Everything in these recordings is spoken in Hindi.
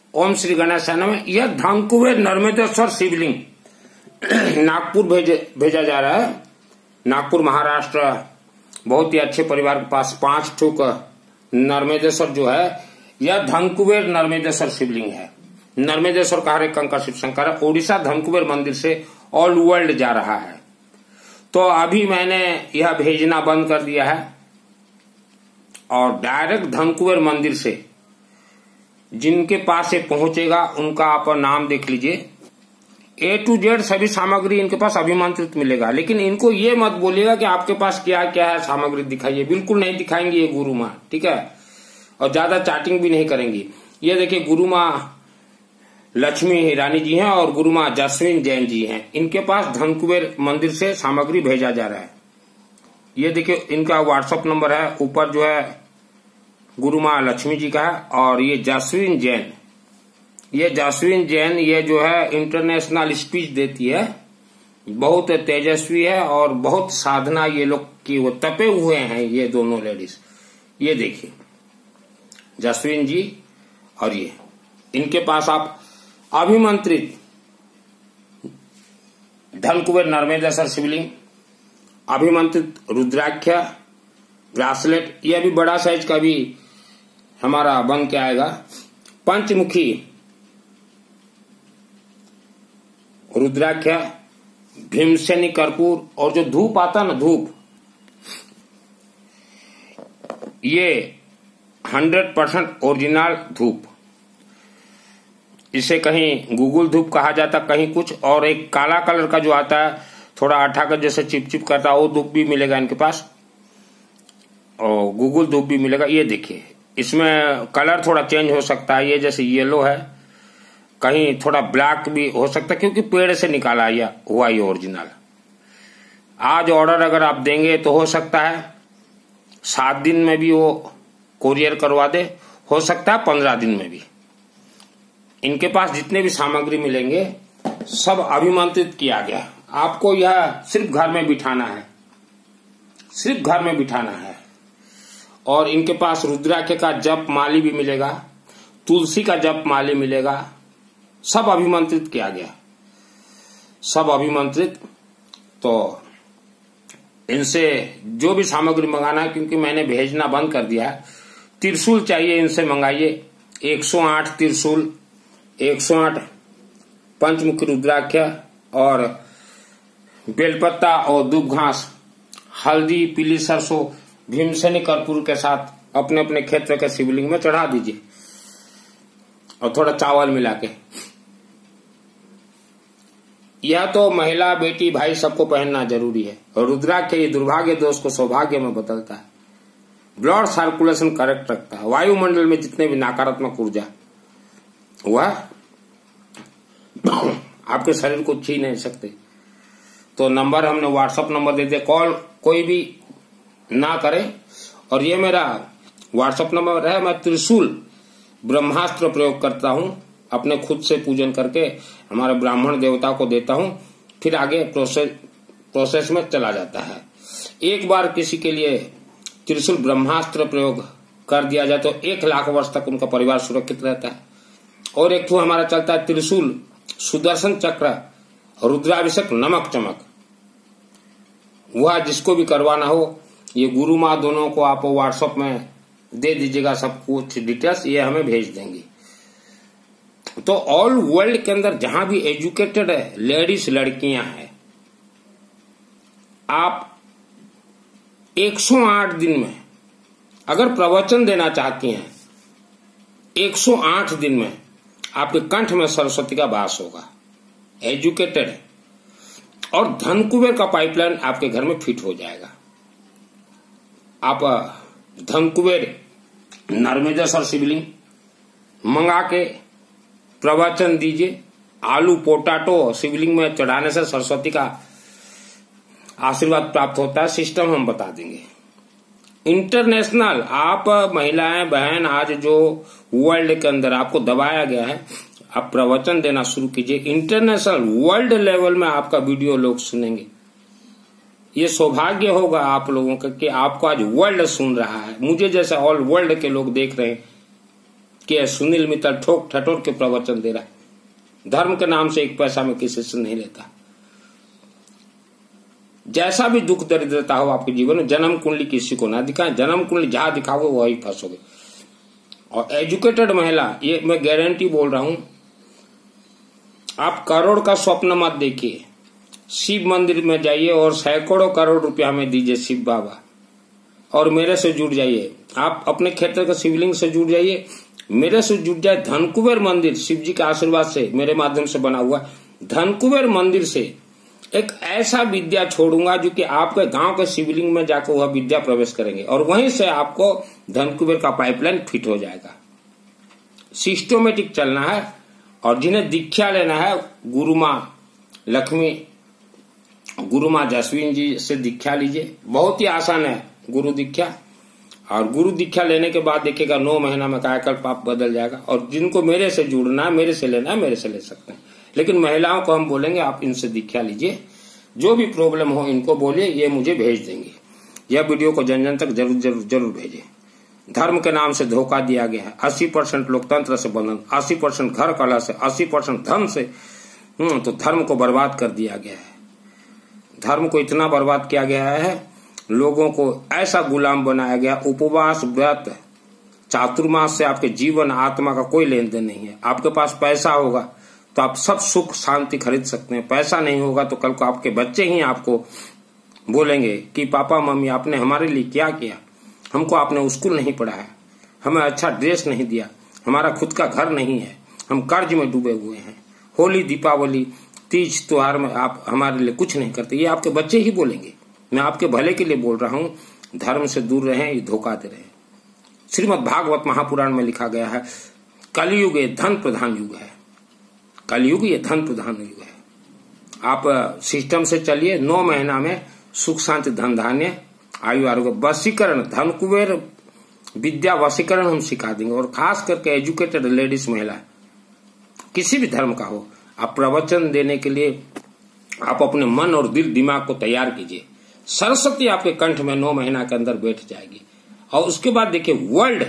ओम श्री गणेशाय नमः। यह धनकुबेर नर्मदेश्वर शिवलिंग नागपुर भेजा जा रहा है। नागपुर महाराष्ट्र, बहुत ही अच्छे परिवार के पास 5 ठुक नर्मदेश्वर जो है, यह धनकुबेर नर्मदेश्वर शिवलिंग है। नर्मदेश्वर का हर एक कंकर शिव शंकर है। ओडिशा धनकुबेर मंदिर से ऑल वर्ल्ड जा रहा है। तो अभी मैंने यह भेजना बंद कर दिया है और डायरेक्ट धनकुबेर मंदिर से जिनके पास ये पहुंचेगा उनका आप नाम देख लीजिए। A to Z सभी सामग्री इनके पास अभिमंत्रित मिलेगा। लेकिन इनको ये मत बोलिएगा कि आपके पास क्या क्या है सामग्री दिखाइए, बिल्कुल नहीं दिखाएंगे ये गुरु माँ, ठीक है। और ज्यादा चैटिंग भी नहीं करेंगी। ये देखिए गुरु माँ लक्ष्मी रानी जी हैं और गुरु माँ जसवीन जैन जी हैं। इनके पास धनकुबेर मंदिर से सामग्री भेजा जा रहा है। ये देखिए इनका व्हाट्सएप नंबर है, ऊपर जो है गुरु माँ लक्ष्मी जी का है। और ये जसवीन जैन, ये जसवीन जैन ये जो है इंटरनेशनल स्पीच देती है, बहुत तेजस्वी है और बहुत साधना ये लोग की, वो तपे हुए हैं ये दोनों लेडीज। ये देखिए जसवीन जी और ये, इनके पास आप अभिमंत्रित धनकुबेर नर्मदेश्वर शिवलिंग, अभिमंत्रित रुद्राक्ष ब्रासलेट, यह भी बड़ा साइज का भी हमारा बन के आएगा। पंचमुखी रुद्राक्ष, भीमसेनी कर्पूर, और जो धूप आता ना धूप, ये 100% ओरिजिनल धूप। इसे कहीं गूगल धूप कहा जाता, कहीं कुछ। और एक काला कलर का जो आता है, थोड़ा आटा का जैसे चिपचिप करता है, वो धूप भी मिलेगा इनके पास, और गूगल धूप भी मिलेगा। ये देखिए इसमें कलर थोड़ा चेंज हो सकता है, ये जैसे येलो है, कहीं थोड़ा ब्लैक भी हो सकता है, क्योंकि पेड़ से निकाला हुआ ये ओरिजिनल। आज ऑर्डर अगर आप देंगे तो हो सकता है 7 दिन में भी वो कोरियर करवा दे, हो सकता है 15 दिन में भी। इनके पास जितने भी सामग्री मिलेंगे सब अभिमंत्रित किया गया। आपको यह सिर्फ घर में बिठाना है, सिर्फ घर में बिठाना है। और इनके पास रुद्राक्ष का जप माली भी मिलेगा, तुलसी का जप माली मिलेगा, सब अभिमंत्रित किया गया, सब अभिमंत्रित। तो इनसे जो भी सामग्री मंगाना है, क्योंकि मैंने भेजना बंद कर दिया है। त्रिशूल चाहिए इनसे मंगाइए, 108 त्रिशूल, 108 पंचमुखी रुद्राक्ष और बेलपत्ता और दूब घास, हल्दी, पीली सरसों, भीमसेनी कर्पूर के साथ अपने अपने क्षेत्र के शिवलिंग में चढ़ा दीजिए, और थोड़ा चावल मिला के। यह तो महिला, बेटी, भाई सबको पहनना जरूरी है। और रुद्राक्ष ये दुर्भाग्य दोष को सौभाग्य में बदलता है, ब्लड सर्कुलेशन करेक्ट रखता है, वायुमंडल में जितने भी नकारात्मक ऊर्जा वह आपके शरीर को छीन नहीं सकते। तो नंबर हमने व्हाट्सएप नंबर दे दिया, कॉल कोई भी ना करे। और ये मेरा व्हाट्सएप नंबर है। मैं त्रिशूल ब्रह्मास्त्र प्रयोग करता हूं, अपने खुद से पूजन करके हमारे ब्राह्मण देवता को देता हूं, फिर आगे प्रोसेस में चला जाता है। एक बार किसी के लिए त्रिशूल ब्रह्मास्त्र प्रयोग कर दिया जाए तो 1 लाख वर्ष तक उनका परिवार सुरक्षित रहता है। और एक तो हमारा चलता है त्रिशूल सुदर्शन चक्र रुद्राभिषेक नमक चमक, वह जिसको भी करवाना हो, ये गुरु माँ दोनों को आप व्हाट्सएप में दे दीजिएगा, सब कुछ डिटेल्स ये हमें भेज देंगी। तो ऑल वर्ल्ड के अंदर जहां भी एजुकेटेड है लेडीज, लड़कियां हैं, आप 108 दिन में अगर प्रवचन देना चाहती हैं, 108 दिन में आपके कंठ में सरस्वती का वास होगा। एजुकेटेड है और धनकुबेर का पाइपलाइन आपके घर में फिट हो जाएगा। आप धनकुबेर नर्मदेश्वर शिवलिंग मंगा के प्रवचन दीजिए। आलू पोटाटो शिवलिंग में चढ़ाने से सरस्वती का आशीर्वाद प्राप्त होता है, सिस्टम हम बता देंगे। इंटरनेशनल आप महिलाएं बहन, आज जो वर्ल्ड के अंदर आपको दबाया गया है, आप प्रवचन देना शुरू कीजिए। इंटरनेशनल वर्ल्ड लेवल में आपका वीडियो लोग सुनेंगे। ये सौभाग्य होगा आप लोगों का कि आपको आज वर्ल्ड सुन रहा है, मुझे जैसे ऑल वर्ल्ड के लोग देख रहे हैं। कि सुनील मित्तल ठोक ठटोर के प्रवचन दे रहा है। धर्म के नाम से एक पैसा में किसी से नहीं लेता। जैसा भी दुख दरिद्रता हो आपके जीवन में, जन्म कुंडली किसी को ना दिखाएं। जन्म कुंडली जहां दिखाओगे वही फंसोगे। और एजुकेटेड महिला, ये मैं गारंटी बोल रहा हूं, आप करोड़ का स्वप्न मत देखिए। शिव मंदिर में जाइए और सैकड़ों करोड़ रुपया में दीजिए शिव बाबा, और मेरे से जुड़ जाइए। आप अपने क्षेत्र के शिवलिंग से जुड़ जाइए, मेरे से जुड़ जाए। धनकुबेर मंदिर शिव जी के आशीर्वाद से मेरे माध्यम से बना हुआ, धनकुबेर मंदिर से एक ऐसा विद्या छोड़ूंगा जो कि आपके गांव के शिवलिंग में जाकर वह विद्या प्रवेश करेंगे, और वहीं से आपको धनकुबेर का पाइपलाइन फिट हो जाएगा। सिस्टोमेटिक चलना है। और जिन्हें दीक्षा लेना है, गुरु माँ लक्ष्मी, गुरु माँ जसवीन जी से दीक्षा लीजिए। बहुत ही आसान है गुरु दीक्षा। और गुरु दीक्षा लेने के बाद देखिएगा 9 महीना में कायाकल्प पाप बदल जाएगा। और जिनको मेरे से जुड़ना है, मेरे से लेना है, मेरे से ले सकते हैं। लेकिन महिलाओं को हम बोलेंगे आप इनसे दीक्षा लीजिए, जो भी प्रॉब्लम हो इनको बोलिए, ये मुझे भेज देंगे। यह वीडियो को जन जन तक जरूर जरूर जरूर भेजें। धर्म के नाम से धोखा दिया गया है। 80% लोकतंत्र से बंधन, 80% घर कला से, 80% धन से, तो धर्म को बर्बाद कर दिया गया है। धर्म को इतना बर्बाद किया गया है, लोगों को ऐसा गुलाम बनाया गया। उपवास, व्रत, चातुर्मास से आपके जीवन आत्मा का कोई लेन देन नहीं है। आपके पास पैसा होगा तो आप सब सुख शांति खरीद सकते हैं। पैसा नहीं होगा तो कल को आपके बच्चे ही आपको बोलेंगे कि पापा मम्मी आपने हमारे लिए क्या किया, हमको आपने स्कूल नहीं पढ़ाया, हमें अच्छा ड्रेस नहीं दिया, हमारा खुद का घर नहीं है, हम कर्ज में डूबे हुए हैं, होली दीपावली तीज त्योहार में आप हमारे लिए कुछ नहीं करते। ये आपके बच्चे ही बोलेंगे। मैं आपके भले के लिए बोल रहा हूं। धर्म से दूर रहें, ये धोखा दे रहे हैं। श्रीमद् भागवत महापुराण में लिखा गया है, कलयुग ये धन प्रधान युग है। कलयुग ये धन प्रधान युग है। आप सिस्टम से चलिए। 9 महीना में सुख शांति धन धान्य आयु आरोग्य, वशीकरण, धनकुबेर विद्या वशीकरण हम सिखा देंगे। और खास करके एजुकेटेड लेडीज महिला, किसी भी धर्म का हो, आप प्रवचन देने के लिए आप अपने मन और दिल दिमाग को तैयार कीजिए। सरस्वती आपके कंठ में 9 महीना के अंदर बैठ जाएगी। और उसके बाद देखिए वर्ल्ड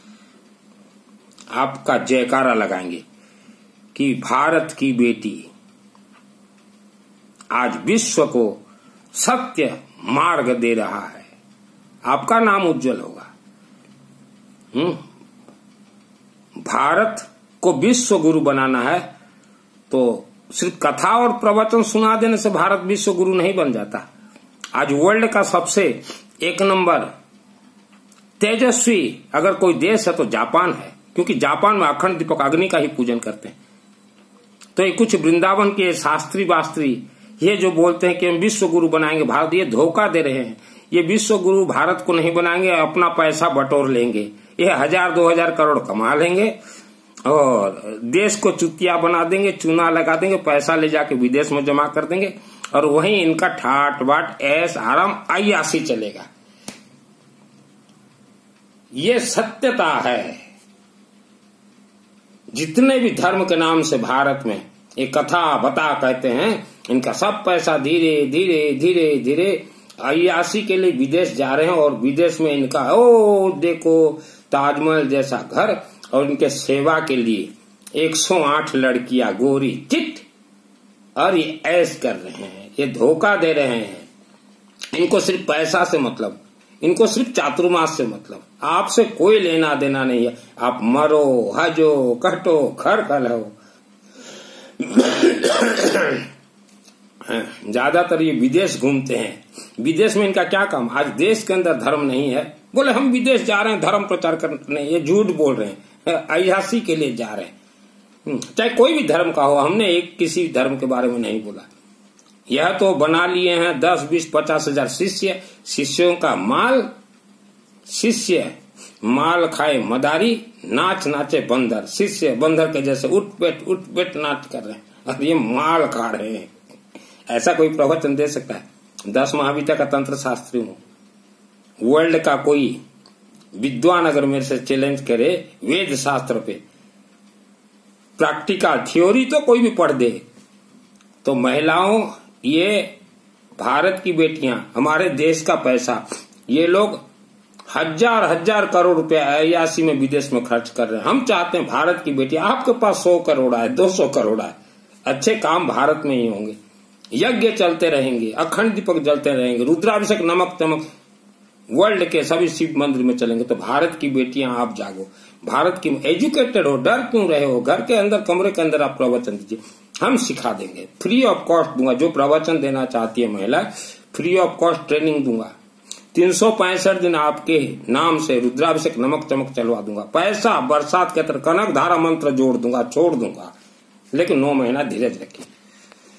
आपका जयकारा लगाएंगे कि भारत की बेटी आज विश्व को सत्य मार्ग दे रहा है। आपका नाम उज्जवल होगा। भारत को विश्व गुरु बनाना है तो सिर्फ कथा और प्रवचन सुना देने से भारत विश्व गुरु नहीं बन जाता। आज वर्ल्ड का सबसे 1 नंबर तेजस्वी अगर कोई देश है तो जापान है, क्योंकि जापान में अखंड दीपक अग्नि का ही पूजन करते हैं। तो ये कुछ वृंदावन के शास्त्री वास्त्री ये जो बोलते हैं कि हम विश्व गुरु बनाएंगे भारत, ये धोखा दे रहे हैं। ये विश्व गुरु भारत को नहीं बनाएंगे, अपना पैसा बटोर लेंगे। ये 1000-2000 करोड़ कमा लेंगे और देश को चुतिया बना देंगे, चूना लगा देंगे, पैसा ले जाके विदेश में जमा कर देंगे, और वहीं इनका ठाट बाट ऐश आराम अय्यासी चलेगा। ये सत्यता है। जितने भी धर्म के नाम से भारत में एक कथा बता कहते हैं, इनका सब पैसा धीरे धीरे धीरे धीरे अय्यासी के लिए विदेश जा रहे हैं। और विदेश में इनका देखो ताजमहल जैसा घर, और इनके सेवा के लिए 108 लड़कियां गोरी चिट, और ये ऐश कर रहे हैं, ये धोखा दे रहे हैं। इनको सिर्फ पैसा से मतलब, इनको सिर्फ चातुर्मास से मतलब, आपसे कोई लेना देना नहीं है। आप मरो हजो कटो खर कलो। ज्यादातर ये विदेश घूमते हैं। विदेश में इनका क्या काम? आज देश के अंदर धर्म नहीं है, बोले हम विदेश जा रहे हैं धर्म प्रचार करने। ये झूठ बोल रहे हैं, अय्यासी के लिए जा रहे हैं। चाहे कोई भी धर्म का हो, हमने एक किसी धर्म के बारे में नहीं बोला। यह तो बना लिए हैं 10, 20, 50 हजार शिष्य। शिष्यों का माल, शिष्य माल खाए मदारी, नाच नाचे बंदर। शिष्य बंदर के जैसे उठ बैठ नाच कर रहे हैं, और ये माल खा रहे हैं। ऐसा कोई प्रवचन दे सकता है? 10 महाविद्या का तंत्र शास्त्री हूं। वर्ल्ड का कोई विद्वान अगर मेरे से चैलेंज करे वेद शास्त्र पे, प्रैक्टिकल थ्योरी तो कोई भी पढ़ दे, तो महिलाओं, ये भारत की बेटियां, हमारे देश का पैसा, ये लोग हजार हजार करोड़ रुपया अयासी में विदेश में खर्च कर रहे हैं। हम चाहते हैं भारत की बेटी, आपके पास 100 करोड़ है, 200 करोड़ है, अच्छे काम भारत में ही होंगे, यज्ञ चलते रहेंगे, अखंड दीपक जलते रहेंगे, रुद्राभिषेक नमक चमक वर्ल्ड के सभी शिव मंदिर में चलेंगे। तो भारत की बेटियां आप जागो, भारत की एजुकेटेड हो, डर क्यों रहे हो? घर के अंदर कमरे के अंदर आप प्रवचन दीजिए, हम सिखा देंगे, फ्री ऑफ कॉस्ट दूंगा। जो प्रवचन देना चाहती है महिला, फ्री ऑफ कॉस्ट ट्रेनिंग दूंगा। 365 दिन आपके नाम से रुद्राभिषेक नमक चमक चलवा दूंगा। पैसा बरसात के तरह कनक धारा मंत्र जोड़ दूंगा, छोड़ दूंगा, लेकिन 9 महीना धीरज रखिए।